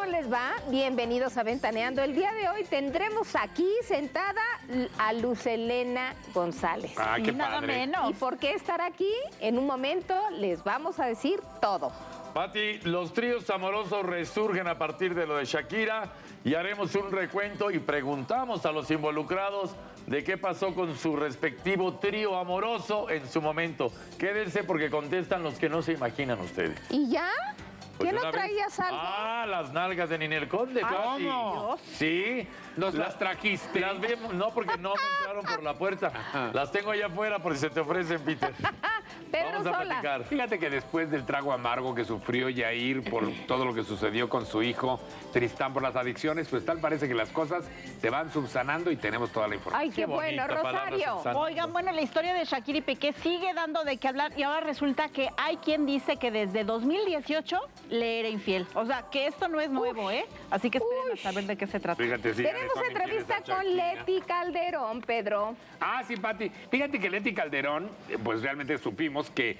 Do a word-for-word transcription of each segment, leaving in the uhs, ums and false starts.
les va? Bienvenidos a Ventaneando. El día de hoy tendremos aquí sentada a Luz Helena González. Ah, qué Nada padre. menos. ¿Y por qué estar aquí? En un momento les vamos a decir todo. Pati, los tríos amorosos resurgen a partir de lo de Shakira y haremos un recuento y preguntamos a los involucrados de qué pasó con su respectivo trío amoroso en su momento. Quédense porque contestan los que no se imaginan ustedes. ¿Y ya? Pues ¿Qué no una vez- traías algo? Ah, las nalgas de Ninel Conde, Ay, Pati. Dios. Sí. ¿Nos La- las trajiste? Las vimos, no, porque no me entraron por la puerta. Ajá. Las tengo allá afuera por si se te ofrecen, Peter. Pedro Vamos a Sola. platicar. Fíjate que después del trago amargo que sufrió Yair por todo lo que sucedió con su hijo Tristán por las adicciones, pues tal parece que las cosas se van subsanando y tenemos toda la información. Ay, qué, Qué bueno, bonita palabra, Rosario. Susana. Oigan, bueno, la historia de Shakira y Piqué sigue dando de qué hablar y ahora resulta que hay quien dice que desde dos mil dieciocho le era infiel. O sea, que esto no es nuevo, ¿eh? Así que esperen a saber de qué se trata. Fíjate, sí. Tenemos son entrevista infieles a con Shakira. Leti Calderón, Pedro. Ah, sí, Pati. Fíjate que Leti Calderón, eh, pues realmente supimos que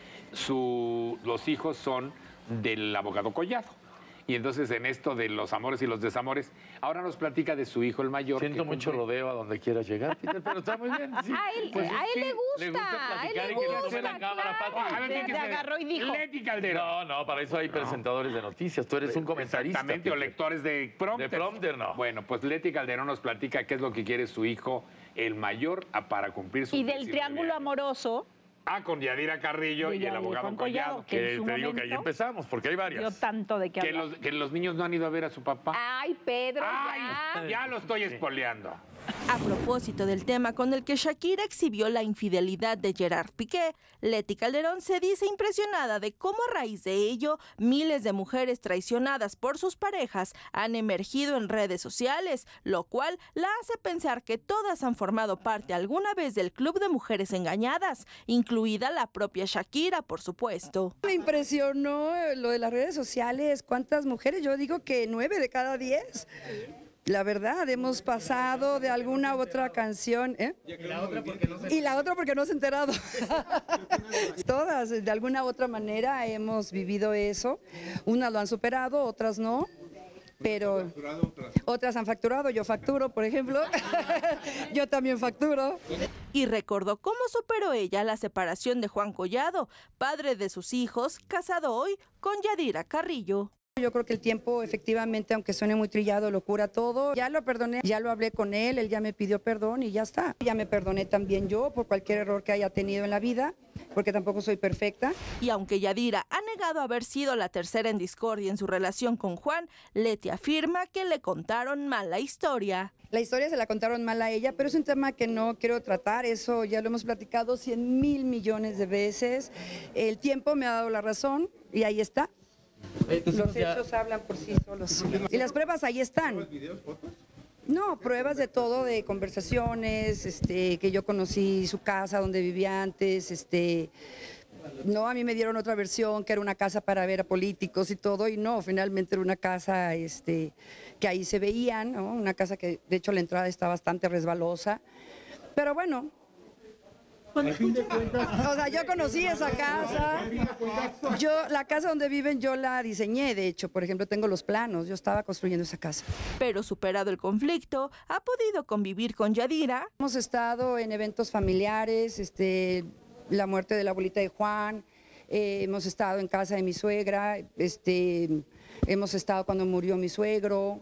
su, los hijos son del abogado Collado. Y entonces en esto de los amores y los desamores, ahora nos platica de su hijo el mayor. Siento que mucho cumple- rodeo a donde quieras llegar, Peter, pero está muy bien. sí. A él, Pues a es él que le gusta, le gusta a él platicar le y que le gusta, tome la cámara, claro. Pati. A ver, Se ¿quién que se- agarró y dijo. Leti Calderón. No, no, para eso hay presentadores de noticias. Tú eres un comentarista. Exactamente, o Peter. lectores de prompter. De prompter, no. Bueno, pues Leti Calderón nos platica qué es lo que quiere su hijo, el mayor, a- para cumplir su Y del triángulo amoroso Ah, con Yadira Carrillo Y y el Yadira abogado con Collado. Collado, Que que en su te digo que ahí momento empezamos, porque hay dio varias. tanto de qué Que hablar. los, que los niños no han ido a ver a su papá. Ay, Pedro, Ay, ya. ya lo estoy espoleando. A propósito del tema con el que Shakira exhibió la infidelidad de Gerard Piqué, Leti Calderón se dice impresionada de cómo a raíz de ello miles de mujeres traicionadas por sus parejas han emergido en redes sociales, lo cual la hace pensar que todas han formado parte alguna vez del club de mujeres engañadas, incluida la propia Shakira, por supuesto. Me impresionó lo de las redes sociales, cuántas mujeres, yo digo que nueve de cada diez. La verdad, hemos pasado de alguna u otra canción, ¿eh? Y la otra porque no se, y la otra porque no se ha enterado. Todas, de alguna u otra manera, hemos vivido eso. Unas lo han superado, otras no. Pero otras han facturado, yo facturo, por ejemplo. Yo también facturo. Y recordó cómo superó ella la separación de Juan Collado, padre de sus hijos, casado hoy con Yadira Carrillo. Yo creo que el tiempo, efectivamente, aunque suene muy trillado, lo cura todo. Ya lo perdoné, ya lo hablé con él, él ya me pidió perdón y ya está. Ya me perdoné también yo por cualquier error que haya tenido en la vida, porque tampoco soy perfecta. Y aunque Yadira ha negado haber sido la tercera en discordia en su relación con Juan, Leti afirma que le contaron mal la historia. La historia se la contaron mal a ella, pero es un tema que no quiero tratar, eso ya lo hemos platicado cien mil millones de veces. El tiempo me ha dado la razón y ahí está. Los hechos hablan por sí solos. Y las pruebas ahí están. No, pruebas de todo, de conversaciones, este, que yo conocí su casa donde vivía antes, este, no, a mí me dieron otra versión, que era una casa para ver a políticos y todo, y no, finalmente era una casa este, que ahí se veían, ¿no? Una casa que de hecho la entrada está bastante resbalosa, pero bueno. O sea, yo conocí esa casa, yo, la casa donde viven yo la diseñé, de hecho, por ejemplo, tengo los planos, yo estaba construyendo esa casa. Pero superado el conflicto, ha podido convivir con Yadira. Hemos estado en eventos familiares, este, la muerte de la abuelita de Juan, eh, hemos estado en casa de mi suegra, este, hemos estado cuando murió mi suegro.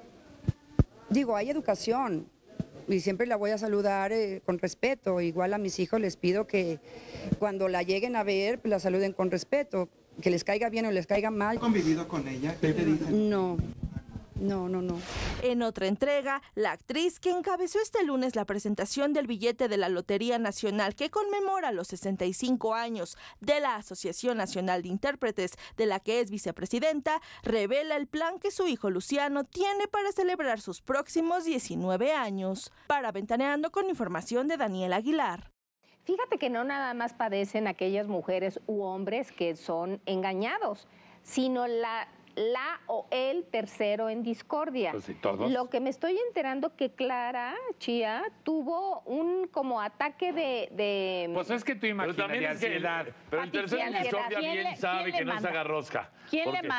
Digo, hay educación. Y siempre la voy a saludar eh, con respeto. Igual a mis hijos les pido que cuando la lleguen a ver, pues la saluden con respeto. Que les caiga bien o les caiga mal. ¿Has convivido con ella? ¿Qué te dicen? No, no, no, no. En otra entrega, la actriz que encabezó este lunes la presentación del billete de la Lotería Nacional que conmemora los sesenta y cinco años de la Asociación Nacional de Intérpretes, de la que es vicepresidenta, revela el plan que su hijo Luciano tiene para celebrar sus próximos diecinueve años. Para Ventaneando, con información de Daniel Aguilar. Fíjate que no nada más padecen aquellas mujeres u hombres que son engañados, sino la... la o el tercero en discordia. Pues sí, todos. Lo que me estoy enterando que Clara Chía tuvo un como ataque de... de Pues es que tú Pero imaginas también de es que el, ansiedad. pero el Pati, tercero ¿quién en le- discordia quién bien le- sabe quién que le no se manda? haga rosca. ¿Quién ¿Por le qué? manda?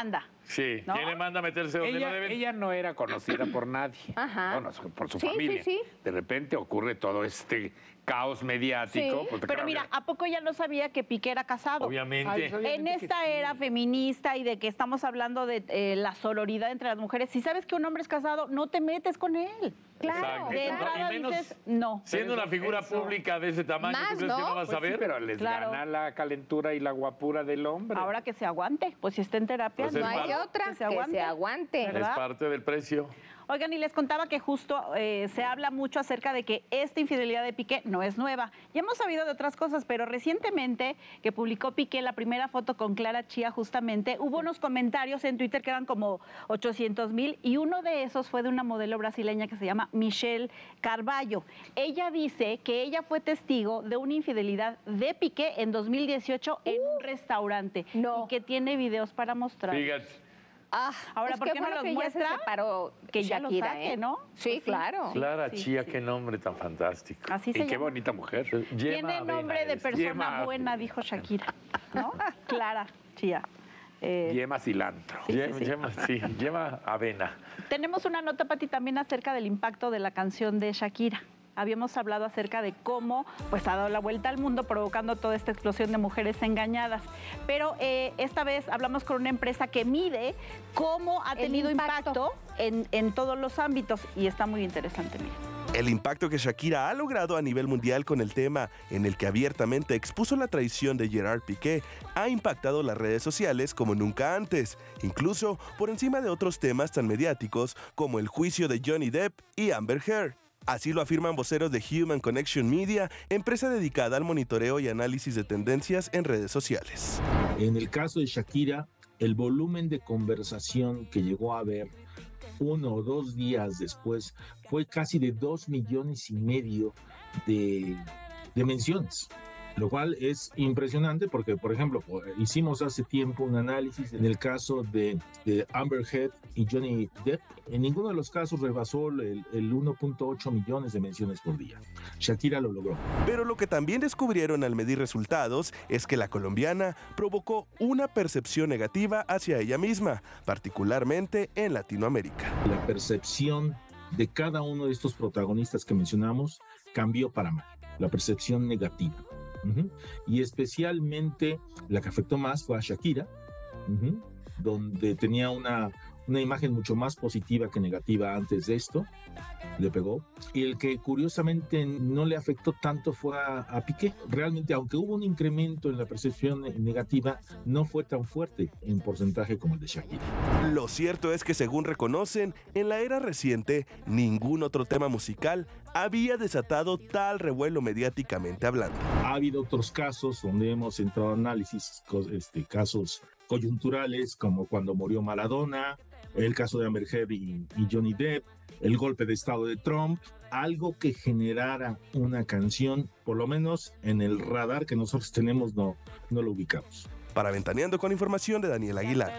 Sí, ¿no? ¿quién le manda a meterse donde Ella, no deben? ella no era conocida por nadie, Ajá. bueno, por su Sí, familia. sí, sí. De repente ocurre todo este caos mediático. Sí, pues, Pero claro, mira, ¿a poco ya no sabía que Piqué era casado? Obviamente. En esta era feminista y de que estamos hablando de eh, la sororidad entre las mujeres, si sabes que un hombre es casado, no te metes con él. Claro, Exacto. De No, entrada y menos dices, no. Siendo Pero una figura eso- pública de ese tamaño, Más, ¿tú crees ¿no? que no vas Pues a sí, ver? pero les Claro. gana la calentura y la guapura del hombre. Ahora que se aguante, pues si está en terapia, Pues No es hay malo. otra Que que se se aguante. aguante. Es ¿verdad? parte del precio. Oigan, y les contaba que justo eh, se habla mucho acerca de que esta infidelidad de Piqué no es nueva. Ya hemos sabido de otras cosas, pero recientemente que publicó Piqué la primera foto con Clara Chía justamente, hubo unos comentarios en Twitter que eran como ochocientos mil y uno de esos fue de una modelo brasileña que se llama Michelle Carvalho. Ella dice que ella fue testigo de una infidelidad de Piqué en dos mil dieciocho en un restaurante no. y que tiene videos para mostrar. Fíjate. Ah, Ahora, pues ¿por qué no bueno los que ya se muestra? separó Que ya lo Shakira, saque, ¿eh? ¿no? Sí, Pues sí. claro. Clara sí, Chía, sí. qué nombre tan fantástico. Así se Y qué llama. bonita mujer. Tiene Yema nombre Avena de es. persona Yema- buena, dijo Shakira, ¿no? Clara Chía. Eh, Yema cilantro. Yema, Yema, sí, Yema Avena. tenemos una nota, Pati, también acerca del impacto de la canción de Shakira. Habíamos hablado acerca de cómo pues, ha dado la vuelta al mundo provocando toda esta explosión de mujeres engañadas. Pero eh, esta vez hablamos con una empresa que mide cómo ha El tenido impacto. impacto, en, en todos los ámbitos y está muy interesante, miren. El impacto que Shakira ha logrado a nivel mundial con el tema en el que abiertamente expuso la traición de Gerard Piqué ha impactado las redes sociales como nunca antes, incluso por encima de otros temas tan mediáticos como el juicio de Johnny Depp y Amber Heard. Así lo afirman voceros de Human Connection Media, empresa dedicada al monitoreo y análisis de tendencias en redes sociales. En el caso de Shakira, el volumen de conversación que llegó a haber uno o dos días después fue casi de dos millones y medio de, de menciones, lo cual es impresionante porque, por ejemplo, hicimos hace tiempo un análisis en el caso de, de Amber Heard y Johnny Depp. En ninguno de los casos rebasó el, el uno punto ocho millones de menciones por día. Shakira lo logró. Pero lo que también descubrieron al medir resultados es que la colombiana provocó una percepción negativa hacia ella misma, particularmente en Latinoamérica. La percepción de cada uno de estos protagonistas que mencionamos cambió para mal, la percepción negativa. Uh-huh. Y especialmente la que afectó más fue a Shakira, uh-huh, donde tenía una, una imagen mucho más positiva que negativa antes de esto, le pegó. Y el que curiosamente no le afectó tanto fue a, a Piqué. Realmente, aunque hubo un incremento en la percepción negativa, no fue tan fuerte en porcentaje como el de Shakira. Lo cierto es que, según reconocen, en la era reciente, ningún otro tema musical había desatado tal revuelo mediáticamente hablando. Ha habido otros casos donde hemos entrado a análisis, este, casos coyunturales, como cuando murió Maradona, el caso de Amber Heard y, y Johnny Depp, el golpe de estado de Trump, algo que generara una canción, por lo menos en el radar que nosotros tenemos, no, no lo ubicamos. Para Ventaneando, con información de Daniel Aguilar.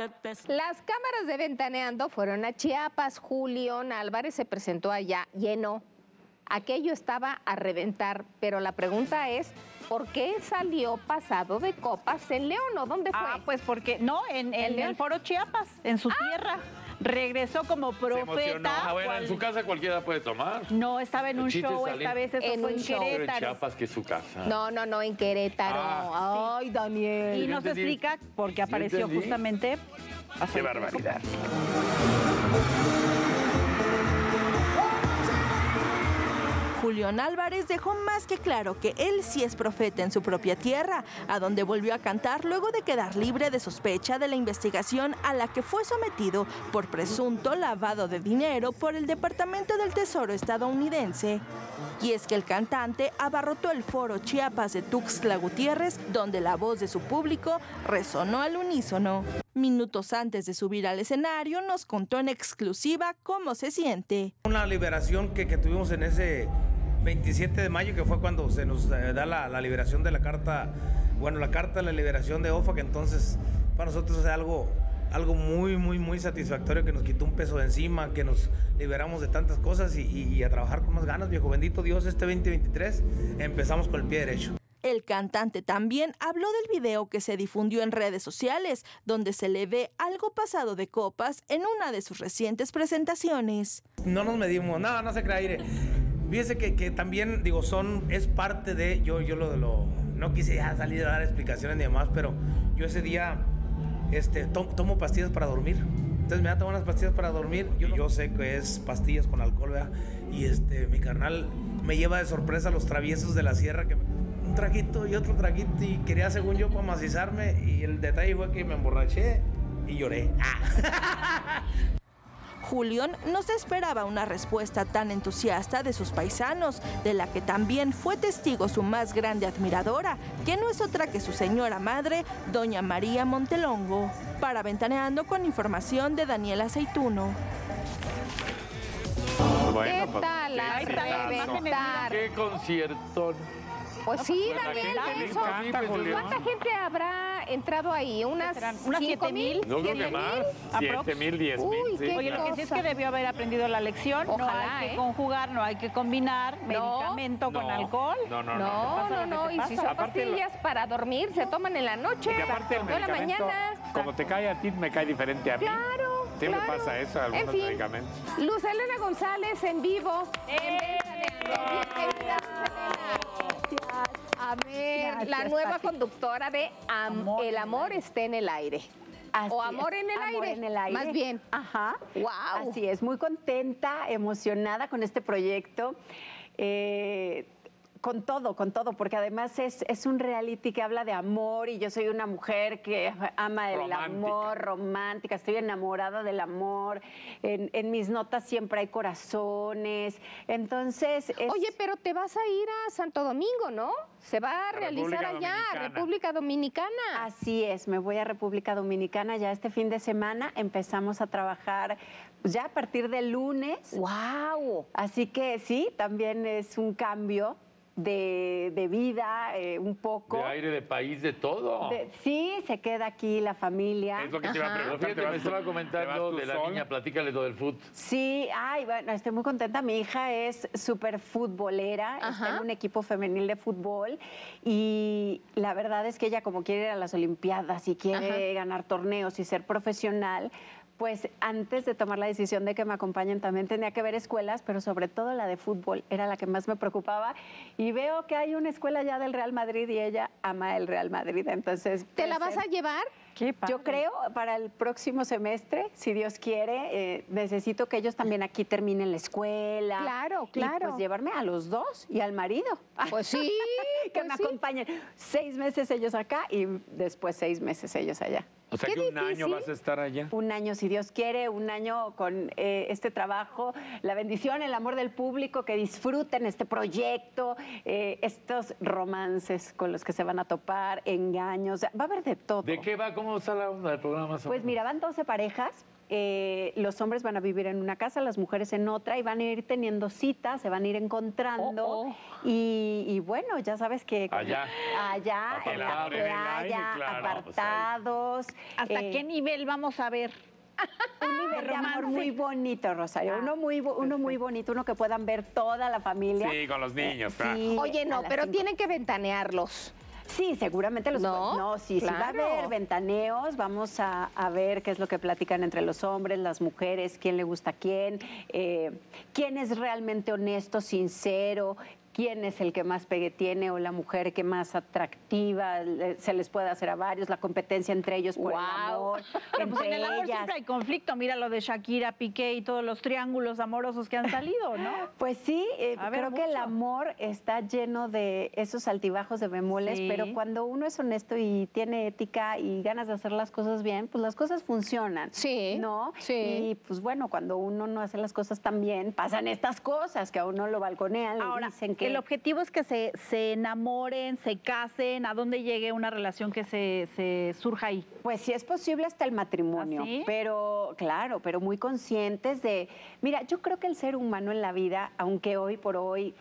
Las cámaras de Ventaneando fueron a Chiapas. Julián Álvarez se presentó allá, llenó. Aquello estaba a reventar, pero la pregunta es, ¿por qué salió pasado de copas en León o dónde fue? Ah, pues porque, no, en, en León? el Foro Chiapas, en su tierra. Regresó como Se emocionó. profeta. Ah, bueno, cual- en su casa cualquiera puede tomar. No, estaba en El un chiste es show, salir. esta vez eso En fue un en show. Pero en Querétaro. Chiapas, que es su casa. No, no, no, en Querétaro. Ah, Ay, Daniel. Y nos entendí. explica por qué apareció entendí. justamente. Qué barbaridad. Julián Álvarez dejó más que claro que él sí es profeta en su propia tierra, a donde volvió a cantar luego de quedar libre de sospecha de la investigación a la que fue sometido por presunto lavado de dinero por el Departamento del Tesoro estadounidense. Y es que el cantante abarrotó el Foro Chiapas de Tuxtla Gutiérrez, donde la voz de su público resonó al unísono. Minutos antes de subir al escenario, nos contó en exclusiva cómo se siente. Una liberación que, que tuvimos en ese veintisiete de mayo, que fue cuando se nos eh, da la, la liberación de la carta, bueno, la carta de la liberación de O F A C, que entonces para nosotros es algo, algo muy, muy, muy satisfactorio, que nos quitó un peso de encima, que nos liberamos de tantas cosas y, y, y a trabajar con más ganas, viejo bendito Dios. Este veinte veintitrés empezamos con el pie derecho. El cantante también habló del video que se difundió en redes sociales, donde se le ve algo pasado de copas en una de sus recientes presentaciones. No nos medimos, no, no se crea aire. Fíjese que, que también, digo, son, es parte de, yo, yo lo de lo, no quise ya salir a dar explicaciones ni demás, pero yo ese día, este, to, tomo pastillas para dormir. Entonces me da a tomar unas pastillas para dormir. Yo, yo sé que es pastillas con alcohol, ¿verdad? Y este, mi carnal me lleva de sorpresa a los traviesos de la sierra, que un traguito y otro traguito, y quería, según yo, para macizarme, y el detalle fue que me emborraché y lloré. Ah. Julián no se esperaba una respuesta tan entusiasta de sus paisanos, de la que también fue testigo su más grande admiradora, que no es otra que su señora madre, doña María Montelongo. Para Ventaneando, con información de Daniela Aceituno. Bueno, ¿Qué pues, tal la qué reventar? Qué conciertón. Pues sí, Pues a la Daniela, gente le eso. encanta, Julián. ¿Cuánta gente habrá entrado ahí? ¿Unas ¿Unas cinco siete mil? mil? No creo ¿Siete que más. mil? Siete mil, diez Uy, mil. Sí, qué Oye, lo claro. que sí es que debió haber aprendido la lección. no Ojalá, hay que ¿eh? conjugar, no hay que combinar No. medicamento con No. alcohol. No, no, no. No, pasa no, lo que no. te Y si pasa. son Aparte, lo- pastillas para dormir, se toman en la noche, Y aparte el toda la medicamento, mañana. como te cae a ti, me cae diferente a mí. Claro, Siempre claro. pasa eso, algunos En fin, medicamentos. Luz Helena González en vivo. ¡Eh! En Ventaneando. Bienvenida, Luz Helena. A ver, Gracias, la nueva Pati. conductora de Am- Amor El en amor el está en el aire. Así o amor es, en el amor aire. en el aire. Más bien. Ajá. Wow. Así es, muy contenta, emocionada con este proyecto. Eh, con todo, con todo, porque además es, es un reality que habla de amor y yo soy una mujer que ama el Romántica. amor, romántica, estoy enamorada del amor. En, en mis notas siempre hay corazones. Entonces, es- Oye, pero te vas a ir a Santo Domingo, ¿no? Se va a La realizar República allá, Dominicana. República Dominicana. Así es, me voy a República Dominicana ya este fin de semana. Empezamos a trabajar pues, ya a partir del lunes. ¡Wow! Así que sí, también es un cambio de, de vida, eh, un poco. De aire, de país, de todo. De- sí, se queda aquí la familia. Es lo que te iba a Ajá. Pero preguntar. fíjate, ¿te me vas estaba tú- te comentando vas tú de la sol? niña, platícale lo del fútbol. Sí, ay, bueno, estoy muy contenta. Mi hija es súper futbolera, está Ajá. en un equipo femenil de fútbol y la verdad es que ella como quiere ir a las Olimpiadas y quiere ganar torneos y ser profesional, pues antes de tomar la decisión de que me acompañen también tenía que ver escuelas, pero sobre todo la de fútbol era la que más me preocupaba y veo que hay una escuela ya del Real Madrid y ella ama el Real Madrid, entonces... ¿Te la pues, vas a llevar? Qué Yo creo para el próximo semestre, si Dios quiere, eh, necesito que ellos también aquí terminen la escuela. Claro, Y claro. pues llevarme a los dos y al marido. Pues sí, que pues me sí. acompañen. Seis meses ellos acá y después seis meses ellos allá. O sea Qué que un año difícil. vas a estar allá. Un año, si Dios quiere, un año con eh, este trabajo, la bendición, el amor del público, que disfruten este proyecto, eh, estos romances con los que se van a topar, engaños, va a haber de todo. ¿De qué va? ¿Cómo está la onda del programa? más o Pues menos? mira, van doce parejas. eh, los hombres van a vivir en una casa, las mujeres en otra y van a ir teniendo citas, se van a ir encontrando. Oh, oh. Y, y bueno, ya sabes que... Allá. Allá, en la Apartados en el aire, playa, claro, apartados. ¿Hasta eh, qué nivel vamos a ver? un nivel de amor romance. muy bonito, Rosario. Ah, Uno muy, bo- uno muy bonito, uno que puedan ver toda la familia. Sí, con los niños. Eh, claro. sí, Oye, a no, las pero cinco. tienen que ventanearlos. Sí, seguramente los... ¿No? No, sí, sí va a Claro. haber ventaneos, vamos a, a ver qué es lo que platican entre los hombres, las mujeres, quién le gusta a quién, eh, quién es realmente honesto, sincero, quién es el que más pegue tiene o la mujer que más atractiva, le- se les puede hacer a varios, la competencia entre ellos por el Guau. amor, Pero pues en entre el amor ellas. siempre hay conflicto. Mira lo de Shakira, Piqué y todos los triángulos amorosos que han salido, ¿no? Pues sí, eh, A ver, creo que el mucho. amor está lleno de esos altibajos de bemoles, Sí. pero cuando uno es honesto y tiene ética y ganas de hacer las cosas bien, pues las cosas funcionan. Sí, ¿No? sí. Y pues bueno, cuando uno no hace las cosas tan bien, pasan estas cosas que a uno lo balconean, le Ahora, dicen que... el objetivo es que se, se enamoren, se casen, a dónde llegue una relación que se, se surja ahí. Pues sí es posible hasta el matrimonio, ¿Ah, sí? pero claro, pero muy conscientes de, mira, yo creo que el ser humano en la vida, aunque hoy por hoy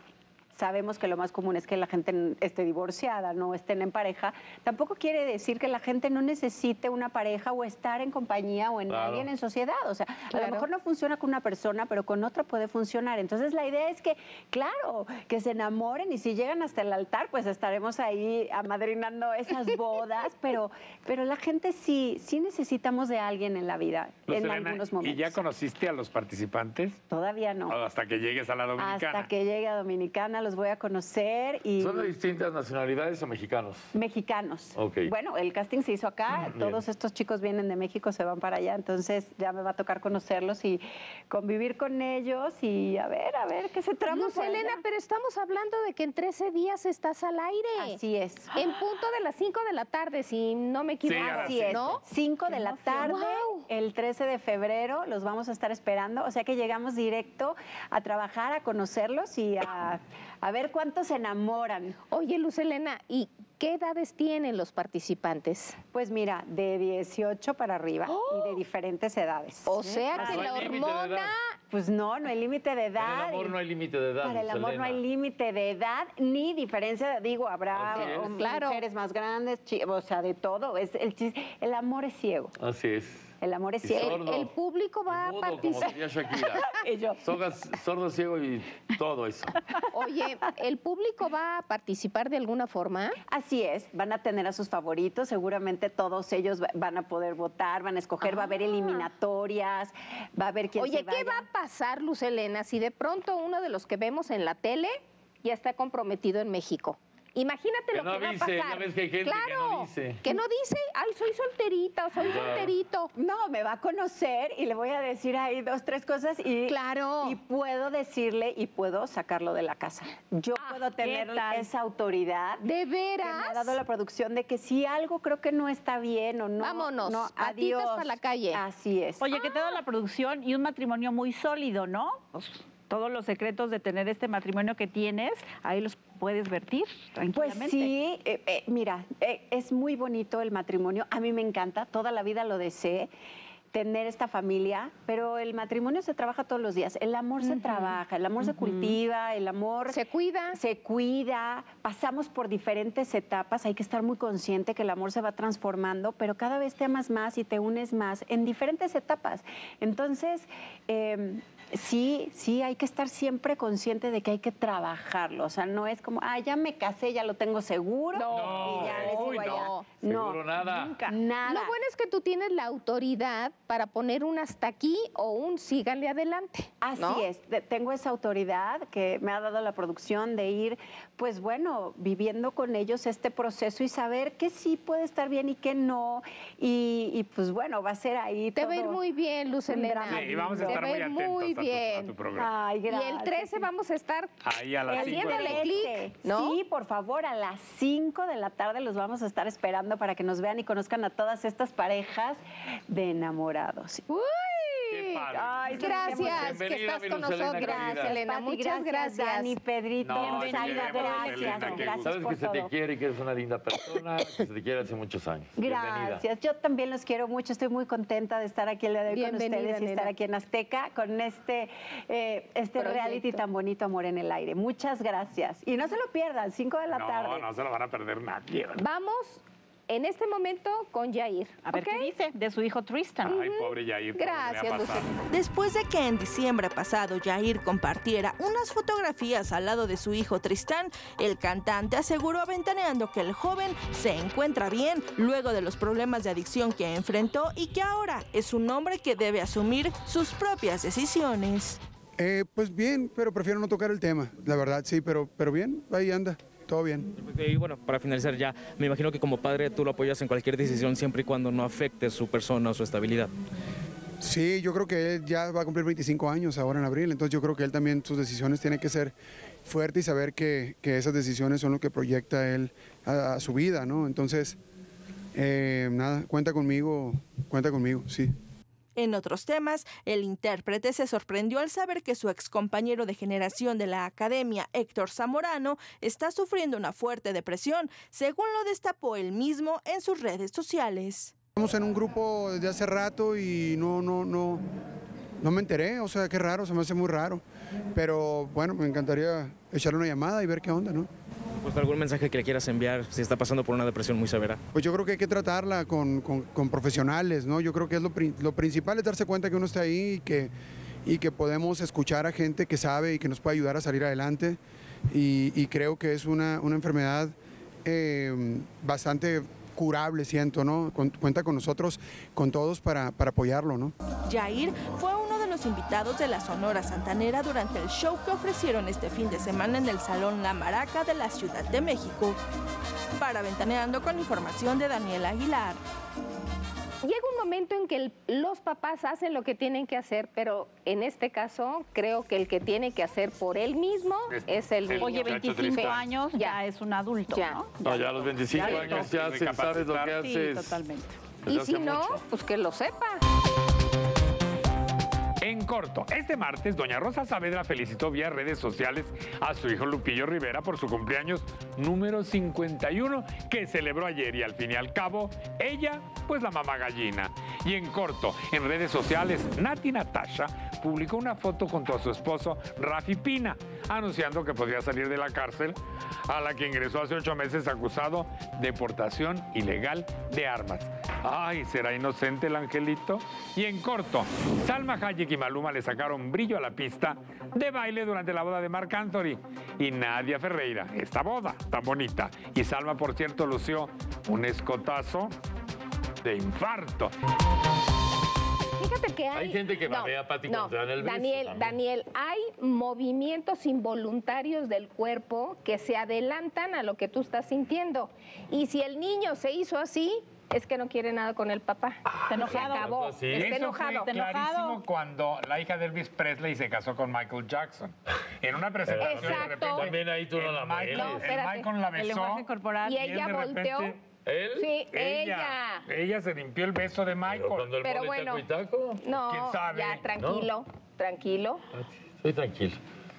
sabemos que lo más común es que la gente esté divorciada, no estén en pareja, tampoco quiere decir que la gente no necesite una pareja o estar en compañía o en Claro. alguien en sociedad. O sea, a Claro. lo mejor no funciona con una persona, pero con otra puede funcionar. Entonces la idea es que, claro, que se enamoren y si llegan hasta el altar, pues estaremos ahí amadrinando esas bodas, pero, pero la gente sí, sí necesitamos de alguien en la vida, Luz en Helena, algunos ¿y momentos. ya conociste a los participantes? Todavía no. O hasta que llegues a la Dominicana. Hasta que llegue a Dominicana los voy a conocer y... ¿Son de distintas nacionalidades o mexicanos? Mexicanos. Ok. Bueno, el casting se hizo acá, Bien. todos estos chicos vienen de México, se van para allá, entonces ya me va a tocar conocerlos y convivir con ellos y a ver, a ver qué se trama. Luz por allá. Helena, pero estamos hablando de que en trece días estás al aire. Así es. En punto de las cinco de la tarde, si no me equivoco. a las Así es, ¿no? cinco de la tarde, Wow. el trece de febrero, los vamos a estar esperando, o sea que llegamos directo a trabajar, a conocerlos y a, a ver cuántos se enamoran. Oye, Luz Helena, ¿y qué edades tienen los participantes? Pues mira, de dieciocho para arriba y de diferentes edades. O sea Para- que No la hay límite de edad. hormona... Pues no, no hay límite de edad. Para el amor no hay límite de edad. Para el Luz amor no hay Helena. límite de edad ni diferencia de, digo, habrá Así es. hom- Claro. mujeres más grandes, chi- o sea, de todo. Es el, chis- el amor es ciego. Así es. El amor es Y ciego. sordo. El público va Y a mudo, como participar. diría Shakira. Y yo, Sordas- sordo, ciego y todo eso. Oye, ¿el público va a participar de alguna forma? así es, van a tener a sus favoritos, seguramente todos ellos va- van a poder votar, van a escoger, va a haber eliminatorias, va a haber quien Oye, se ¿qué va vaya. a pasar, Luz Helena, si de pronto uno de los que vemos en la tele ya está comprometido en México? Imagínate Que lo no que va a avise, pasar. ya ves que hay gente que claro, no dice. que no dice, ay, soy solterita o soy Claro. solterito. No, me va a conocer y le voy a decir ahí dos, tres cosas y, Claro. y puedo decirle y puedo sacarlo de la casa. Yo Ah, puedo tener ¿qué tal? esa autoridad ¿De que me veras? ha dado la producción de que si algo creo que no está bien o no, Vámonos, no, patitas adiós. para la calle. Así es. Oye, que te da la producción y un matrimonio muy sólido, ¿no? Pues, todos los secretos de tener este matrimonio que tienes, ahí los puedes vertir Pues tranquilamente. sí, eh, eh, mira, eh, es muy bonito el matrimonio, a mí me encanta, toda la vida lo deseé, tener esta familia, pero el matrimonio se trabaja todos los días, el amor se trabaja, el amor se cultiva, el amor Se cuida. se cuida, pasamos por diferentes etapas, hay que estar muy consciente que el amor se va transformando, pero cada vez te amas más y te unes más en diferentes etapas. Entonces, eh, sí, sí, hay que estar siempre consciente de que hay que trabajarlo, o sea, no es como, ah, ya me casé, ya lo tengo seguro No, y ya le uy, sigo allá. no. Seguro nada. Nunca. Nada. Lo bueno es que tú tienes la autoridad para poner un hasta aquí o un síganle adelante. Así ¿no? es, de- tengo esa autoridad que me ha dado la producción de ir, pues bueno, viviendo con ellos este proceso y saber qué sí puede estar bien y qué no. Y, y, pues bueno, va a ser ahí Te va a ir todo muy bien, Luz un Helena. drama Sí, y vamos a Te estar va a muy ir atentos muy a tu, a bien. tu programa. Ay, Y el gracias. trece vamos a estar Ahí a las El cinco de la Haciéndole tarde. clic, ¿no? Sí, por favor, a las cinco de la tarde los vamos a estar esperando para que nos vean y conozcan a todas estas parejas de enamorados. ¡Uy! Qué padre. Ay, Gracias que Bienvenida, estás mi con Luz Helena, nosotros, querida. Elena. Pati, Muchas gracias. Dani, Pedrito, No, Sandra, te queremos, gracias, Elena, qué gracias gusto. Sabes por que se todo. te quiere y que eres una linda persona, que se te quiere hace muchos años. Bienvenida. Gracias, yo también los quiero mucho, estoy muy contenta de estar aquí el día de hoy con Bienvenida, ustedes y nena. estar aquí en Azteca con este, eh, este Proyecto. reality tan bonito, Amor en el Aire. Muchas gracias. Y no se lo pierdan, cinco de la No, tarde. no se lo van a perder nadie. Vamos en este momento con Jair. A ver ¿ok? qué dice de su hijo Tristan. Ay, pobre Yair. por lo que le ha Gracias, pasado. Lucía. Después de que en diciembre pasado Jair compartiera unas fotografías al lado de su hijo Tristán, el cantante aseguró a Ventaneando que el joven se encuentra bien luego de los problemas de adicción que enfrentó y que ahora es un hombre que debe asumir sus propias decisiones. Eh, pues bien, pero prefiero no tocar el tema, la verdad, sí, pero, pero bien, ahí anda, todo bien. Y bueno, para finalizar ya, me imagino que como padre tú lo apoyas en cualquier decisión siempre y cuando no afecte su persona o su estabilidad. Sí, yo creo que él ya va a cumplir veinticinco años ahora en abril, entonces yo creo que él también, sus decisiones tienen que ser fuertes y saber que, que esas decisiones son lo que proyecta él a, a su vida, ¿no? Entonces, eh, nada, cuenta conmigo, cuenta conmigo, sí. En otros temas, el intérprete se sorprendió al saber que su excompañero de generación de la academia, Héctor Zamorano, está sufriendo una fuerte depresión, según lo destapó él mismo en sus redes sociales. Estamos en un grupo desde hace rato y no, no, no, no me enteré, o sea, qué raro, se me hace muy raro. Pero bueno, me encantaría echarle una llamada y ver qué onda, ¿no? Pues algún mensaje que le quieras enviar si está pasando por una depresión muy severa. Pues yo creo que hay que tratarla con, con, con profesionales, ¿no? Yo creo que es lo, lo principal es darse cuenta que uno está ahí y que, y que podemos escuchar a gente que sabe y que nos puede ayudar a salir adelante. Y, y creo que es una, una enfermedad eh, bastante curable, siento, ¿no? Con, cuenta con nosotros, con todos para, para apoyarlo, ¿no? Yair fue uno de los invitados de la Sonora Santanera durante el show que ofrecieron este fin de semana en el Salón La Maraca de la Ciudad de México. Para Ventaneando, con información de Daniel Aguilar. Llega un momento en que el, los papás hacen lo que tienen que hacer, pero en este caso creo que el que tiene que hacer por él mismo es, es el niño. Oye, veinticinco años ya es un adulto, ya. ¿no? No, ya a los veinticinco ya años ya se sabes lo que haces. Sí, totalmente. Y si no, pues que lo sepa. En corto, este martes, doña Rosa Saavedra felicitó vía redes sociales a su hijo Lupillo Rivera por su cumpleaños número cincuenta y uno, que celebró ayer, y al fin y al cabo, ella, pues la mamá gallina. Y en corto, en redes sociales, Nati Natasha publicó una foto junto a su esposo Rafi Pina, anunciando que podría salir de la cárcel, a la que ingresó hace ocho meses acusado de portación ilegal de armas. Ay, ¿será inocente el angelito? Y en corto, Salma Hayek y Maluma le sacaron brillo a la pista de baile durante la boda de Marc Anthony. Y Nadia Ferreira, esta boda tan bonita. Y Salma, por cierto, lució un escotazo de infarto. Fíjate que hay... Hay gente que babea a Pati no, cuando te dan el beso Daniel, también. Daniel, hay movimientos involuntarios del cuerpo que se adelantan a lo que tú estás sintiendo. Y si el niño se hizo así, es que no quiere nada con el papá. Está enojado. Se acabó. ¿Sí? Está Eso enojado. fue clarísimo cuando la hija de Elvis Presley se casó con Michael Jackson. En una presentación, de Exacto. repente, También ahí tú no el la Michael, mueles. No, el espérate. Michael la El besó. lenguaje corporal. Y él ella de volteó. repente- ¿Él? Sí, Ella, ella. ella se limpió el beso de Michael. Pero cuando el Pero mole está bueno. cuitaco. No, ¿Quién sabe? ya, tranquilo, tranquilo. Estoy tranquilo.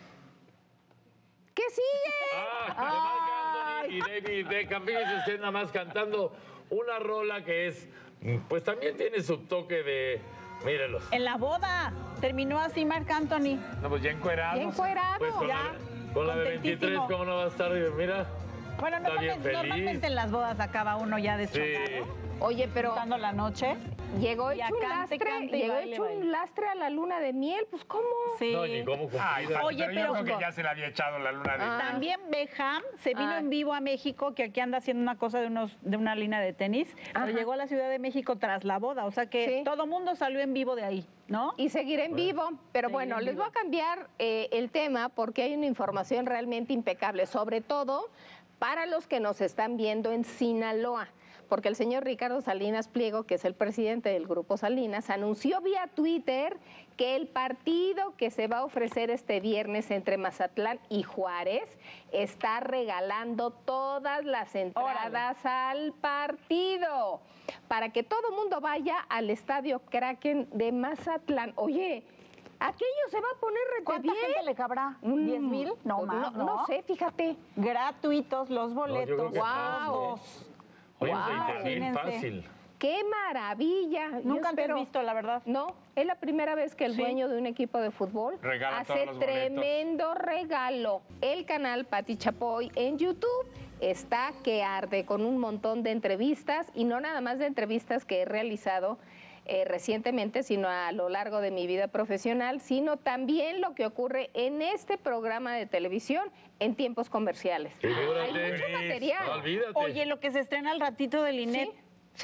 ¿Qué sigue? Ah, de Marc Anthony y David Beckham. Fíjense usted nada más cantando una rola que es, pues también tiene su toque de, mírelos. En la boda terminó así Marc Anthony. No, pues ya encuerado. Bien encuerado. Pues con, ya, la, con la de veintitrés, contentísimo. ¿cómo no va a estar? Mira, Bueno, está bien normalmente, feliz. normalmente en las bodas acaba uno ya Sí. deschongado, Oye, pero disfrutando la noche. llegó Y a hecho un cante, lastre, cante y llegó baile, hecho baile. un lastre a la luna de miel, pues ¿cómo? Sí. no, ni cómo Ay, cumplida. Oye, pero, pero- yo creo que ya se le había echado la luna de Ah. También Beckham se vino Ah. en vivo a México, que aquí anda haciendo una cosa de unos de una línea de tenis, Ajá. pero llegó a la Ciudad de México tras la boda, o sea que Sí. todo mundo salió en vivo de ahí, ¿no? Y seguir en vivo. Pero Seguir bueno, en les vivo. voy a cambiar eh, el tema porque hay una información realmente impecable, sobre todo para los que nos están viendo en Sinaloa. Porque el señor Ricardo Salinas Pliego, que es el presidente del Grupo Salinas, anunció vía Twitter que el partido que se va a ofrecer este viernes entre Mazatlán y Juárez está regalando todas las entradas al partido para que todo mundo vaya al estadio Kraken de Mazatlán. Oye, aquello se va a poner rete ¿Cuánta bien. gente le cabrá? Un- ¿diez mil? No pues más, no, ¿no? no sé, fíjate. Gratuitos los boletos. que Wow. todos. Oye, Wow. seis mil Imagínense. fácil. ¡Qué maravilla! Yo Nunca antes espero- visto, la verdad. No, es la primera vez que el Sí. dueño de un equipo de fútbol Regala hace todos los boletos. tremendo regalo. El canal Pati Chapoy en YouTube está que arde con un montón de entrevistas y no nada más de entrevistas que he realizado eh, recientemente, sino a lo largo de mi vida profesional, sino también lo que ocurre en este programa de televisión en tiempos comerciales. Figúrate. Hay mucho No material. olvídate. Oye, lo que se estrena al ratito del I N E T. Sí.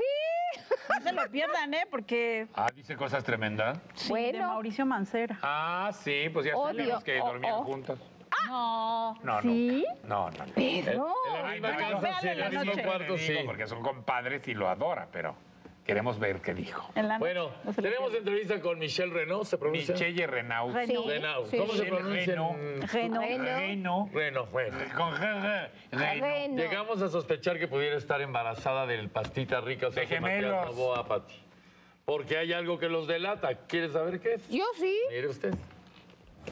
No se lo pierdan, ¿eh? Porque Ah, dice cosas tremendas. sí, de Bueno. Mauricio Mancera. Ah, sí, pues ya Odio. sabíamos que Oh, dormían oh. juntos. No. No, ¿Sí? nunca. No, no, no. Pero... En la Ay, misma no, casa, no, sí, en el la mismo noche. cuarto, Te digo, sí. porque son compadres y lo adora, pero queremos ver qué dijo. En la Bueno, noche. No se lo tenemos pierdan. entrevista con Michelle Renaud, ¿se pronuncia? Michelle Renaud. Renaud. Sí. Renaud. Sí. ¿Cómo se Michelle pronuncia? Renaud. en- Renaud. Renaud. Renaud, bueno. Con G, Renaud. Reno. Llegamos a sospechar que pudiera estar embarazada del pastita rica, o sea, De que Matías gemelos. Novoa, Pati. Porque hay algo que los delata. ¿Quiere saber qué es? Yo sí. Mire usted.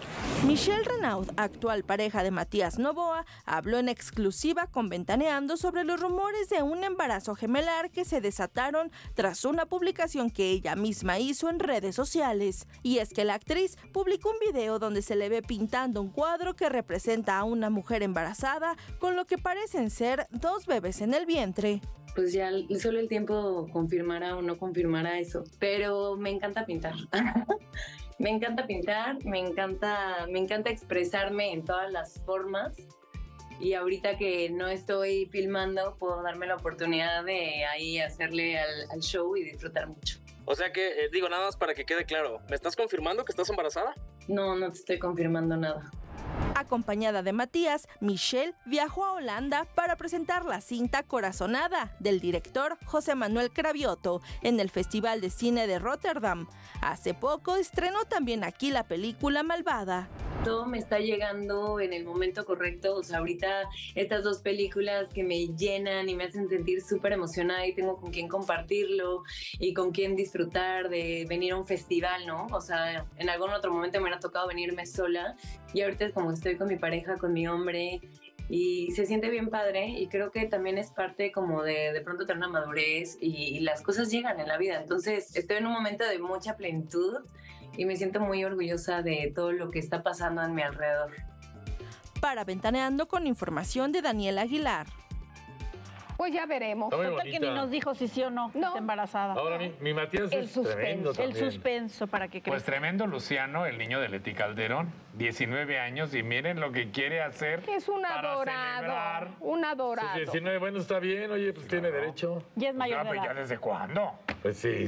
Michelle Renaud, actual pareja de Matías Novoa, habló en exclusiva con Ventaneando sobre los rumores de un embarazo gemelar que se desataron tras una publicación que ella misma hizo en redes sociales. Y es que la actriz publicó un video donde se le ve pintando un cuadro que representa a una mujer embarazada con lo que parecen ser dos bebés en el vientre. Pues ya solo el tiempo confirmará o no confirmará eso, pero me encanta pintar. Me encanta pintar, me encanta, me encanta expresarme en todas las formas y ahorita que no estoy filmando puedo darme la oportunidad de ahí hacerle al, al show y disfrutar mucho. O sea que, eh, digo, nada más para que quede claro, ¿me estás confirmando que estás embarazada? No, no te estoy confirmando nada. Acompañada de Matías, Michelle viajó a Holanda para presentar la cinta Corazonada del director José Manuel Cravioto en el Festival de Cine de Rotterdam. Hace poco estrenó también aquí la película Malvada. Todo me está llegando en el momento correcto, o sea, ahorita estas dos películas que me llenan y me hacen sentir súper emocionada y tengo con quién compartirlo y con quién disfrutar de venir a un festival, ¿no? O sea, en algún otro momento me hubiera tocado venirme sola y ahorita es como que estoy con mi pareja, con mi hombre y se siente bien padre y creo que también es parte como de de pronto tener una madurez y, y las cosas llegan en la vida, entonces estoy en un momento de mucha plenitud y me siento muy orgullosa de todo lo que está pasando a mi alrededor. Para Ventaneando con información de Daniela Aguilar. Pues ya veremos. Total que ni nos dijo si sí o no, no. está embarazada. Ahora mi, mi Matías el es suspenso, tremendo también. El suspenso para que crezca. Pues tremendo Luciano, el niño de Leti Calderón, diecinueve años y miren lo que quiere hacer. Es un para adorado, celebrar. un adorado. Pues diecinueve, bueno, está bien, oye, pues tiene derecho. Ya es mayor Ah, de pues edad. ya desde cuándo. Pues sí.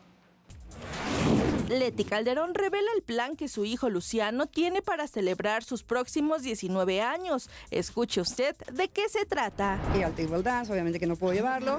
Leti Calderón revela el plan que su hijo Luciano tiene para celebrar sus próximos diecinueve años. Escuche usted de qué se trata. Y al table dance, obviamente que no puedo llevarlo.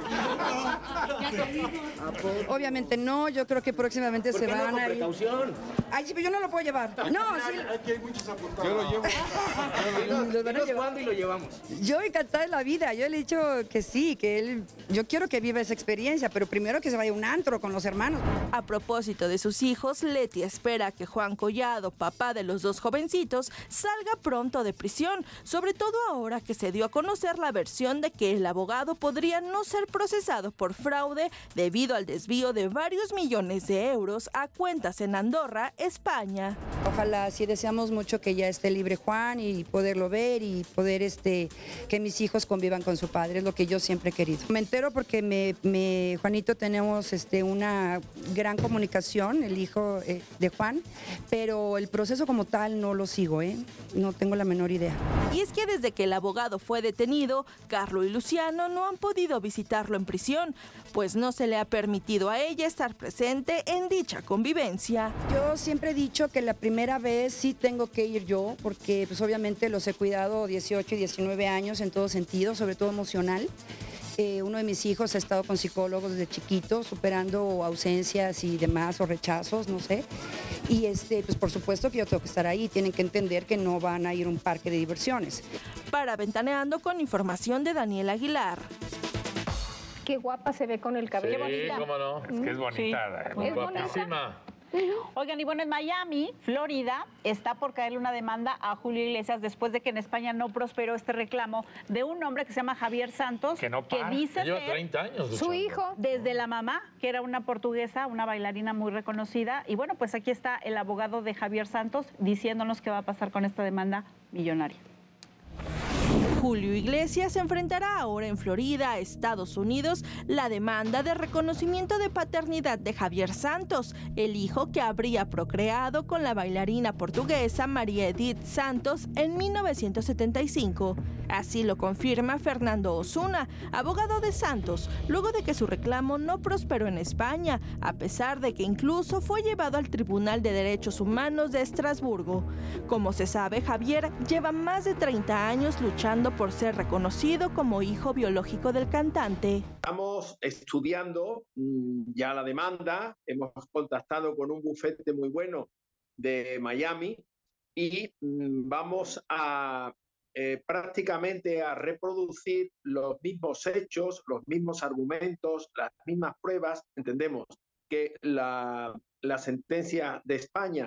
Obviamente no, yo creo que próximamente se van no, a ir. Precaución. Ay, sí, pero yo no lo puedo llevar. No, sí. Aquí hay muchos apuntados. Yo lo llevo. Los van a llevar. ¿Cuándo y lo llevamos? Yo encantada de la vida, yo le he dicho que sí, que él, yo quiero que viva esa experiencia, pero primero que se vaya a un antro con los hermanos. A propósito de sus hijos, Leti espera que Juan Collado, papá de los dos jovencitos, salga pronto de prisión, sobre todo ahora que se dio a conocer la versión de que el abogado podría no ser procesado por fraude debido al desvío de varios millones de euros a cuentas en Andorra, España. Ojalá, sí deseamos mucho que ya esté libre Juan y poderlo ver y poder este, que mis hijos convivan con su padre, es lo que yo siempre he querido. Me entero porque me, me, Juanito tenemos este, una gran comunicación, el hijo eh, de Juan, pero el proceso como tal no lo sigo, ¿eh? No tengo la menor idea. Y es que desde que el abogado fue detenido, Carlo y Luciano no han podido visitarlo en prisión, pues no se le ha permitido a ella estar presente en dicha convivencia. Yo siempre he dicho que la primera vez sí tengo que ir yo, porque pues obviamente los he cuidado dieciocho y diecinueve años en todo sentido, sobre todo emocional. Eh, uno de mis hijos ha estado con psicólogos desde chiquito, superando ausencias y demás, o rechazos, no sé. Y este, pues por supuesto que yo tengo que estar ahí. Tienen que entender que no van a ir a un parque de diversiones. Para Ventaneando con información de Daniela Aguilar. Qué guapa se ve con el cabello. Sí, bonita. cómo no. Es que es bonita. Sí. ¿eh? Es Guapísima. Oigan, y bueno, en Miami, Florida, está por caerle una demanda a Julio Iglesias después de que en España no prosperó este reclamo de un hombre que se llama Javier Santos, Que no para. dice Lleva ser treinta años. Su luchando. hijo. desde la mamá, que era una portuguesa, una bailarina muy reconocida. Y bueno, pues aquí está el abogado de Javier Santos diciéndonos qué va a pasar con esta demanda millonaria. Julio Iglesias enfrentará ahora en Florida, Estados Unidos, la demanda de reconocimiento de paternidad de Javier Santos, el hijo que habría procreado con la bailarina portuguesa María Edith Santos en mil novecientos setenta y cinco. Así lo confirma Fernando Osuna, abogado de Santos, luego de que su reclamo no prosperó en España, a pesar de que incluso fue llevado al Tribunal de Derechos Humanos de Estrasburgo. Como se sabe, Javier lleva más de treinta años luchando por ser reconocido como hijo biológico del cantante. Estamos estudiando mmm, ya la demanda, hemos contactado con un bufete muy bueno de Miami y mmm, vamos a eh, prácticamente a reproducir los mismos hechos, los mismos argumentos, las mismas pruebas. Entendemos que la, la sentencia de España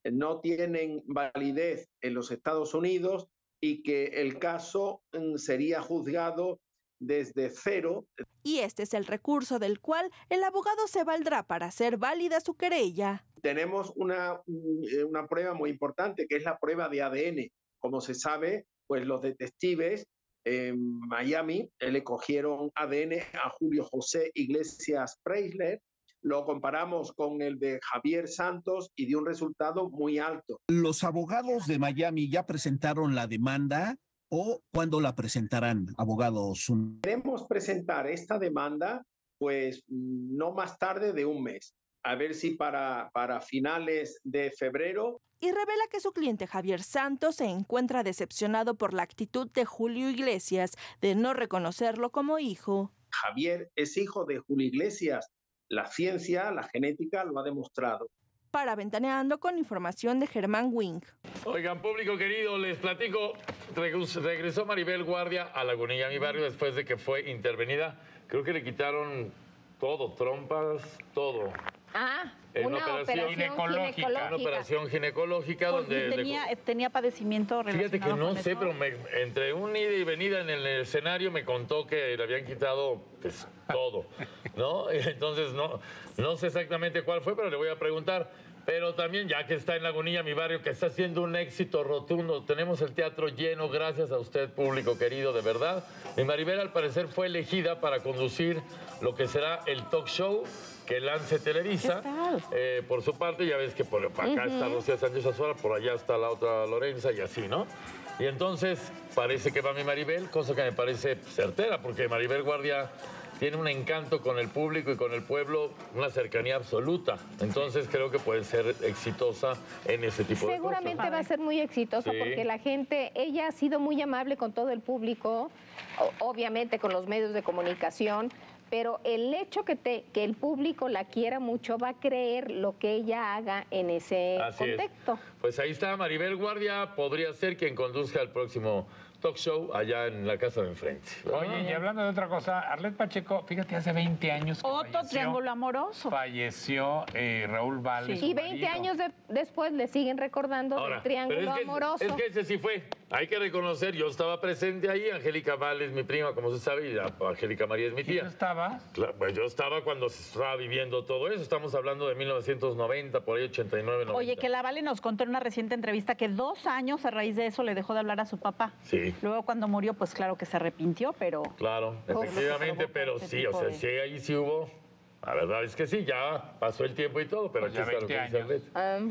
no tienen validez en los Estados Unidos y que el caso sería juzgado desde cero. Y este es el recurso del cual el abogado se valdrá para hacer válida su querella. Tenemos una, una prueba muy importante, que es la prueba de A D N. Como se sabe, pues los detectives en Miami le cogieron A D N a Julio José Iglesias Preisler, lo comparamos con el de Javier Santos y dio un resultado muy alto. ¿Los abogados de Miami ya presentaron la demanda o cuándo la presentarán, abogados? Queremos presentar esta demanda pues no más tarde de un mes, a ver si para, para finales de febrero. Y revela que su cliente Javier Santos se encuentra decepcionado por la actitud de Julio Iglesias de no reconocerlo como hijo. Javier es hijo de Julio Iglesias. La ciencia, la genética lo ha demostrado. Para Ventaneando, con información de Germán Wing. Oigan, público querido, les platico, regresó Maribel Guardia a Lagunilla, mi barrio, después de que fue intervenida. Creo que le quitaron todo, trompas, todo. Ah, en una, una operación, operación ginecológica. ginecológica. Una operación ginecológica donde... Tenía, tenía padecimiento relacionado. Fíjate que no con sé, eso. pero me, entre un ida y venida en el escenario me contó que le habían quitado pues, todo, ¿no? Entonces no, no sé exactamente cuál fue, pero le voy a preguntar. Pero también, ya que está en Lagunilla, mi barrio, que está siendo un éxito rotundo, tenemos el teatro lleno, gracias a usted, público querido, de verdad. Y Maribel, al parecer, fue elegida para conducir lo que será el talk show que lance Televisa. Eh, por su parte, ya ves que por acá uh-huh. está Rocío Sánchez Azuara, por allá está la otra Lorenza y así, ¿no? Y entonces, parece que va mi Maribel, cosa que me parece certera, porque Maribel Guardia tiene un encanto con el público y con el pueblo, una cercanía absoluta. Entonces creo que puede ser exitosa en ese tipo de cosas. Seguramente va a ser muy exitosa sí. porque la gente, ella ha sido muy amable con todo el público, obviamente con los medios de comunicación, pero el hecho que, te, que el público la quiera mucho va a creer lo que ella haga en ese Así contexto. Es. Pues ahí está, Maribel Guardia podría ser quien conduzca el próximo talk show allá en la casa de enfrente. Oye, y hablando de otra cosa, Arlet Pacheco, fíjate, hace veinte años que Otro falleció, triángulo amoroso. Falleció eh, Raúl Vale. Sí. Y veinte años de, después le siguen recordando Ahora, del triángulo pero es que, amoroso. Es que ese sí fue. Hay que reconocer, yo estaba presente ahí, Angélica Vale es mi prima, como se sabe, y Angélica María es mi tía. ¿Y tú estabas? Claro, pues yo estaba cuando se estaba viviendo todo eso. Estamos hablando de mil novecientos noventa, por ahí ochenta y nueve, noventa. Oye, que la Vale nos contó en una reciente entrevista que dos años a raíz de eso le dejó de hablar a su papá. Sí. Luego cuando murió, pues claro que se arrepintió, pero... Claro, efectivamente, pero sí, o sea, sí, ahí sí hubo... La verdad es que sí, ya pasó el tiempo y todo, pero pues aquí está lo que dice Arlet. Um,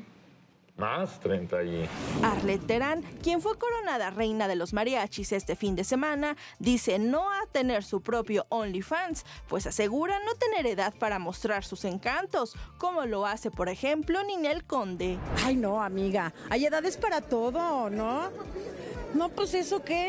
Más treinta y... Arlet Terán, quien fue coronada reina de los mariachis este fin de semana, dice no a tener su propio OnlyFans, pues asegura no tener edad para mostrar sus encantos, como lo hace, por ejemplo, Ninel Conde. Ay, no, amiga, hay edades para todo, ¿no? No, pues ¿eso qué?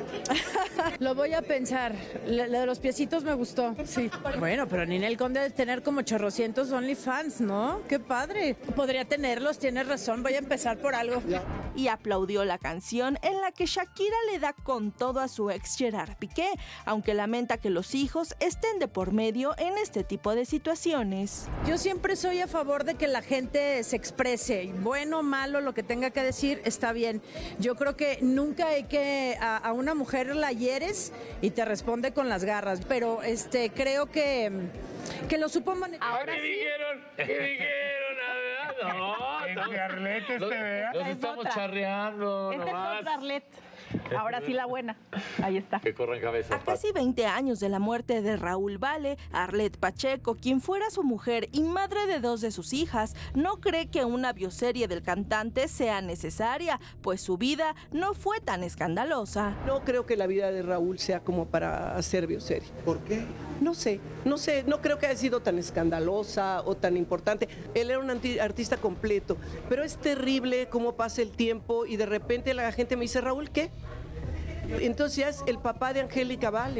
Lo voy a pensar. Lo de los piecitos me gustó, sí. Bueno, pero Ninel Conde debe tener como chorrocientos OnlyFans, ¿no? ¡Qué padre! Podría tenerlos, tienes razón, voy a empezar por algo. Y aplaudió la canción en la que Shakira le da con todo a su ex Gerard Piqué, aunque lamenta que los hijos estén de por medio en este tipo de situaciones. Yo siempre soy a favor de que la gente se exprese, bueno o malo, lo que tenga que decir, está bien. Yo creo que nunca hay que a, a una mujer la hieres y te responde con las garras, pero este creo que, que lo supo manejar. Ahora sí. ¿Qué dijeron? ¿Qué dijeron? No, no. Que Arlet este vea. Nos estamos charreando. Esta es otra Arlet. Ahora sí la buena. Ahí está. Que corran cabeza. A casi veinte años de la muerte de Raúl Vale, Arlet Pacheco, quien fuera su mujer y madre de dos de sus hijas, no cree que una bioserie del cantante sea necesaria, pues su vida no fue tan escandalosa. No creo que la vida de Raúl sea como para hacer bioserie. ¿Por qué? No sé, no sé, no creo que haya sido tan escandalosa o tan importante. Él era un artista completo, pero es terrible cómo pasa el tiempo y de repente la gente me dice, Raúl, ¿qué? Entonces ya es el papá de Angélica Vale.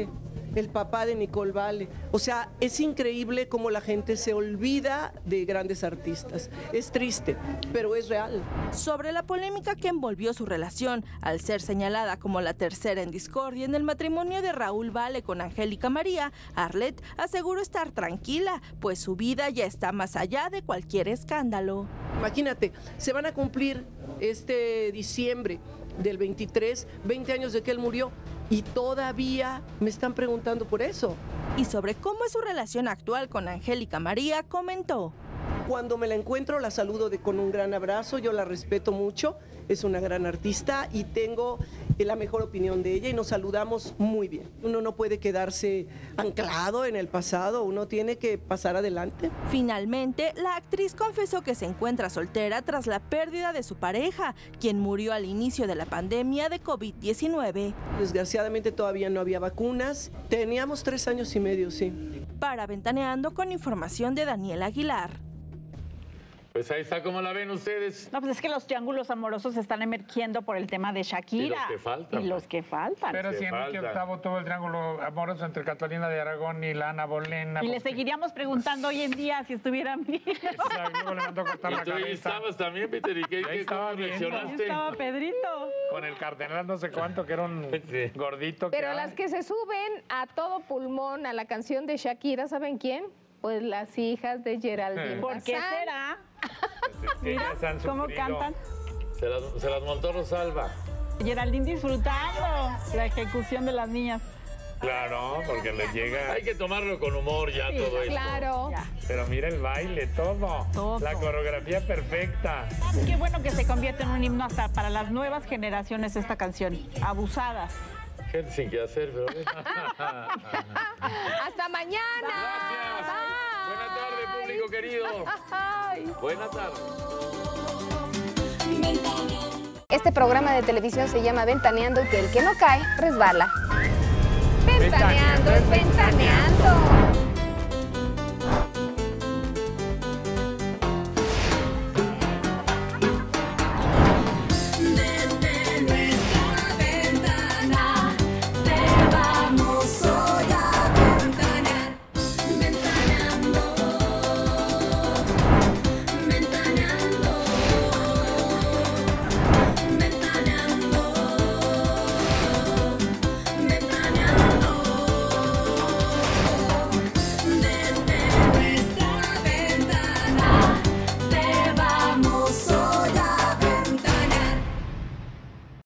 el papá de Nicole Vale. O sea, es increíble cómo la gente se olvida de grandes artistas. Es triste, pero es real. Sobre la polémica que envolvió su relación, al ser señalada como la tercera en discordia en el matrimonio de Raúl Vale con Angélica María, Arlette aseguró estar tranquila, pues su vida ya está más allá de cualquier escándalo. Imagínate, se van a cumplir este diciembre del veintitrés, veinte años de que él murió, y todavía me están preguntando por eso. Y sobre cómo es su relación actual con Angélica María, comentó: cuando me la encuentro la saludo de, con un gran abrazo, yo la respeto mucho, es una gran artista y tengo la mejor opinión de ella y nos saludamos muy bien. Uno no puede quedarse anclado en el pasado, uno tiene que pasar adelante. Finalmente, la actriz confesó que se encuentra soltera tras la pérdida de su pareja, quien murió al inicio de la pandemia de COVID diecinueve. Desgraciadamente todavía no había vacunas, teníamos tres años y medio, sí. Para Ventaneando, con información de Daniel Aguilar. Pues ahí está, ¿cómo la ven ustedes? No, pues es que los triángulos amorosos están emergiendo por el tema de Shakira. Y los que faltan. Y los que faltan. Pero si Enrique octavo tuvo el triángulo amoroso entre Catalina de Aragón y la Ana Bolena. Y le seguiríamos preguntando hoy en día si estuvieran bien. Exacto, le mandó a cortar la cabeza. Y tú ahí estabas también, Peter, ¿y qué, ahí estaba reaccionaste? Ahí estaba Pedrito. Con el cardenal no sé cuánto, que era un sí. gordito. Pero que las que se suben a todo pulmón a la canción de Shakira, ¿saben quién? Pues las hijas de Geraldine. ¿Por qué Bazán. será? Mira, cómo cantan. Se las, se las montó Rosalba. Geraldine disfrutando la ejecución de las niñas. Claro, porque les llega... Hay que tomarlo con humor ya, sí, todo esto. Claro. Pero mira el baile, todo. todo. La coreografía perfecta. Qué bueno que se convierte en un himno hasta para las nuevas generaciones esta canción. Abusadas. Gente sin qué hacer, pero... ¡Hasta mañana! Gracias. Bye. Buenas tardes, público querido. Ay. Buenas tardes. Este programa de televisión se llama Ventaneando y que el que no cae, resbala. Ventaneando, ventaneando.